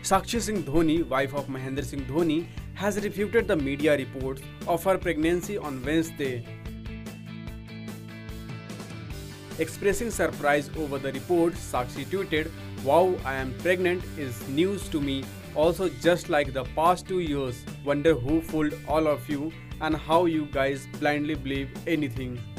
Sakshi Singh Dhoni, wife of Mahendra Singh Dhoni, has refuted the media reports of her pregnancy on Wednesday. Expressing surprise over the report, Sakshi tweeted, "Wow, I am pregnant is news to me. Also, just like the past 2 years, wonder who fooled all of you and how you guys blindly believe anything."